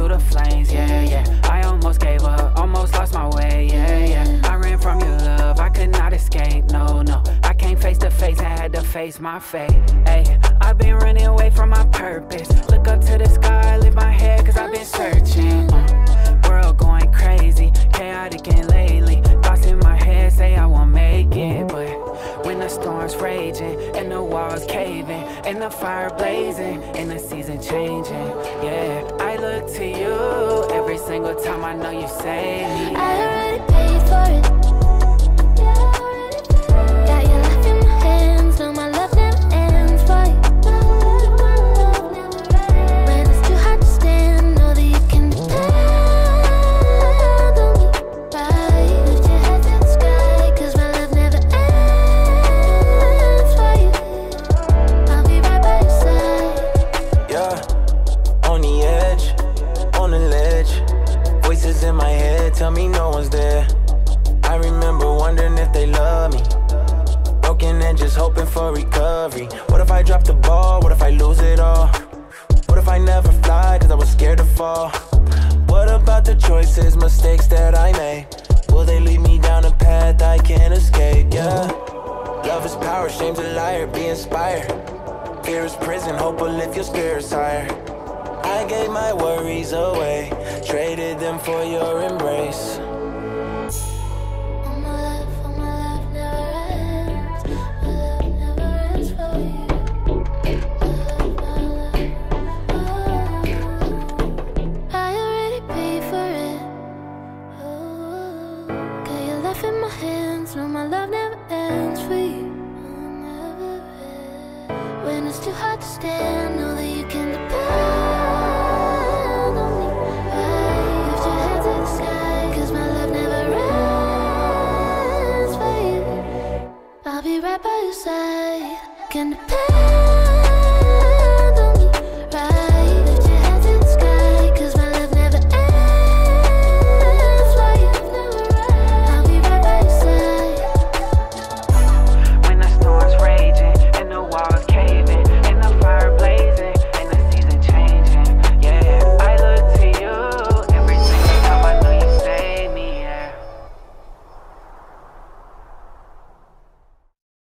through the flames, yeah, yeah. I almost gave up, almost lost my way, yeah, yeah. I ran from your love, I could not escape, no, no. I came face to face and had to face my fate, ayy. I've been running away from my purpose. Look up to the sky, lift my head, cause I've been searching. World going crazy, chaotic and lately. Thoughts in my head say I won't make it, but when the storm's raging and the walls caving and the fire blazing and the season changing, yeah, I look to you every single time. I know you save me. I already paid for it. Got your life in my hands, no, my love never ends for you. When it's too hard to stand, know that you can depend on me. Right, lift your head to the sky, cause my love never ends for you. I'll be right by your side. Yeah, on the edge, on the ledge. Voices in my head tell me no one's there. I remember wondering if they love me. Broken and just hoping for recovery. What if I drop the ball? What if I lose it all? What if I never fly cause I was scared to fall? What about the choices, mistakes that I made? Will they lead me down a path I can't escape? Yeah. Love is power, shame's a liar, be inspired. Fear is prison, hope will lift your spirits higher. I gave my worries away.